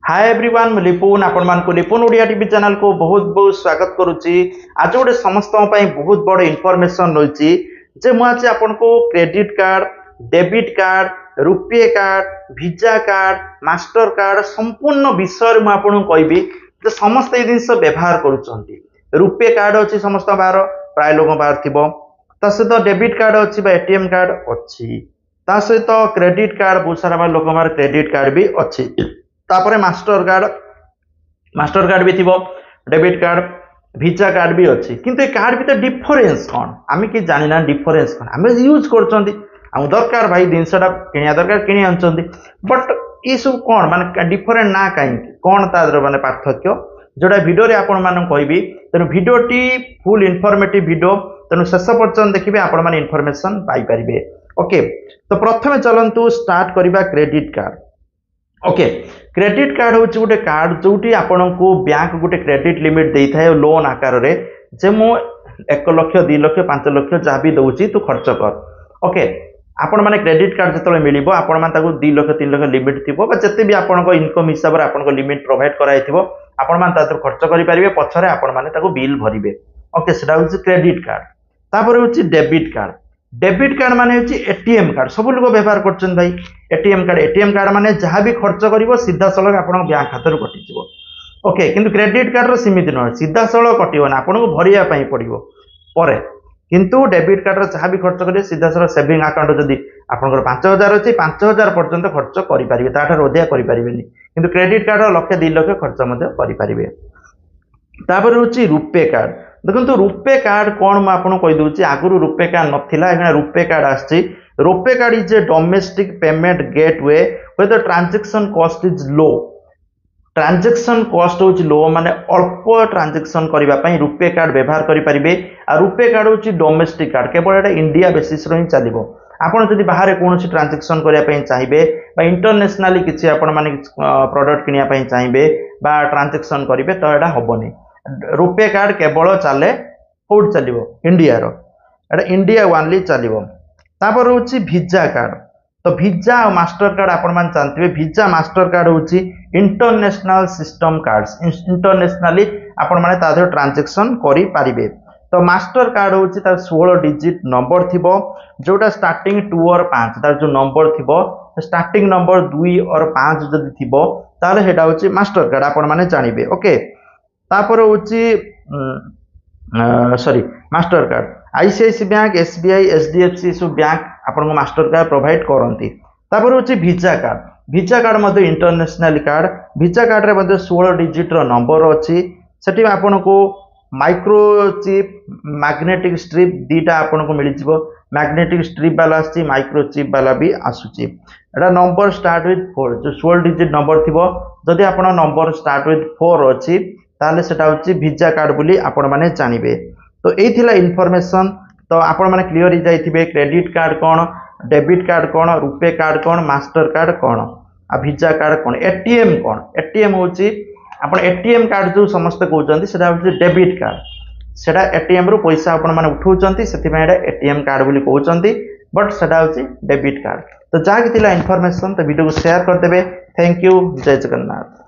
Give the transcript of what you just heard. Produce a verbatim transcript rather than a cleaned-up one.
Hi everyone मु लिपुन आपण मान को लिपुन ओडिया टीवी चैनल को बहुत बहुत स्वागत करुच्ची। आज गोटे समस्त बहुत बड़ इनफॉरमेशन रही जे मु आज आपन को credit card, debit card, RuPay card, Visa card, Mastercard संपूर्ण विषय मु आपन कहबी जे समस्त ए जिंस व्यवहार करूछंती। रुपे कार्ड अछि समस्त बाहर प्राय लोक बाहर थिबो, ता सहित डेबिट कार्ड अछि बा एटीएम कार्ड अछि, ता सहित क्रेडिट कार्ड बहुत सारा लोक बाहर क्रेडिट कार्ड भी अछि। तापरे मास्टर कार्ड मास्टर कार्ड भी थिबो, डेबिट कार्ड, वीजा कार्ड भी अच्छी। किंतु ए कार्ड भी तो डिफरेंस कौन आम कि जानी ना डिफरेंस कौन आम यूज कर दरकार भाई जिनसा किनिया दरकार किणी आनछंती बट ये सब कौन माने डिफरेंट ना कहीं कौन तार माने पार्थक्य जोड़ा वीडियो रे आपण मान कहबी। तेणु वीडियोटी फुल इनफॉर्मेटिव वीडियो, तेणु शेष पर्यंत देखिए आपण माने इनफॉरमेशन पाई परिबे। ओके, तो प्रथमे चलंतु स्टार्ट करिबा credit card. Okay, credit card हूँ गोटे कार्ड जोटी आपण को बैंक गोटे क्रेडिट लिमिट दे था लोन आकार रे जे मु एक लक्ष दि लक्ष पांच लक्ष जहाँ भी दौची तू खर्च कर। ओके, आपण माने क्रेडिट कार्ड जो मिल आपण मान दि लक्ष तीन लक्ष लिमिट थी जिते भी आपण इनकम हिसाब से आपण लिमिट प्रोवाइड कराई आपण मान खर्च करेंगे पछरे आपण माने बिल भरवे। ओके, सेटा हूँ क्रेडिट कार्ड। तापर हूँ डेबिट कार्ड। डेबिट कार्ड माने हूँ एटीएम कार्ड, सब लोग व्यवहार कर भाई एटीएम कार्ड। एटीएम कार्ड माने जहाँ भी खर्च कर सीधा सड़क आप बैंक खातर कटिज। ओके, किंतु क्रेडिट कार्ड सीमित नुह सीधा सड़क कटो ना आपको भरिया पड़ो पर, किंतु डेबिट कार्ड जहाँ भी खर्च करेंगे सीधा सड़क सेविंग अकाउंट जदि आपंकर पांच हजार अच्छी पांच हजार पर्यटन खर्च करेंगे ताठार अधिक करें, किंतु क्रेडिट कार्ड लक्ष दि लक्ष खर्च करेंगे। तापर हूँ रुपे कार्ड। देखो रुपे कार्ड कौन मुझे कहीदे आगुरी रुपे कार्ड नाला रुपे कार्ड आसी। RuPay card is a domestic payment gateway where the transaction cost is low. Transaction cost हूँ लो माने अल्प ट्रांजैक्शन करने रुपे कार्ड व्यवहार करेंगे। आ रुपे कार्ड हूँ डोमेस्टिक कार्ड, केवल इंडिया बेसिस रो ही चलो। आपड़ जब बाहर कौन ट्रांजैक्शन करने चाहिए इंटरनेशनली किसी प्रोडक्ट किनापी चाहिए ट्रांजैक्शन करेंगे तो यहाँ हेनी। रुपे कार्ड केवल चले कौट चलो इंडिया रो इंडिया ओनली चलो। तापर हूँ वीजा कार्ड। तो वीजा और मास्टर कार्ड आपण मान जानते वीजा मास्टर कार्ड हूँ इंटरनेशनल सिस्टम कार्ड्स, इंटरनेशनली आपण माने तादर ट्रांजैक्शन करि पारिबे। तो मास्टर कार्ड हूँ तार सोलह डिजिट नंबर थिबो जोटा स्टार्टिंग टू और पांच तार जो नंबर थिबो स्टार्टिंग नंबर दुई और पांच जदि थिबो ताले हेडा हूँ मास्टर कार्ड आपण माने जानिबे। ओके, तापर हूँ sorry Mastercard ICICI bank, SBI, HDFC सब बैंक आपन को मास्टर कार्ड प्रोवाइड करती। तापर हूँ वीजा कार्ड। वीजा कार्ड मध्य इंटरनेशनल कार्ड। वीजा कार्ड रे मध्य सोलह डिजिट रो नंबर अच्छी सेठी आपन को माइक्रोचिप मैग्नेटिक स्ट्रिप दीटा आपन को मिल जिवो। मैग्नेटिक स्ट्रिप वाला आसी, माइक्रोचिप वाला भी आसुची। एटा नंबर स्टार्ट विथ फोर जो सोलह डिजिट नंबर थिबो जदि आपन नंबर स्टार्ट विथ फोर अच्छी ताले सेटा होची वीजा कार्ड बोली आपण माने जानिबे। तो एई थिला इन्फॉर्मेशन। तो आपण माने क्लियर हो जाइथिबे क्रेडिट कार्ड कौन, डेबिट कार्ड कौन, रुपे कार्ड कौन, मास्टर कार्ड कौन, आ वीजा कार्ड कौन, एटीएम कौन। एटीएम होची आपण एटीएम कार्ड जो समस्त कहउचंती सेटा होची डेबिट कार्ड। सेटा एटीएम रो पैसा आपण माने उठाउचंती सेति में एटा एटीएम कार्ड बोली कहउचंती, बट सेटा होची डेबिट कार्ड। तो जा कि थिला इन्फॉर्मेशन तो वीडियो को शेयर कर देबे। थैंक यू, जय जगन्नाथ।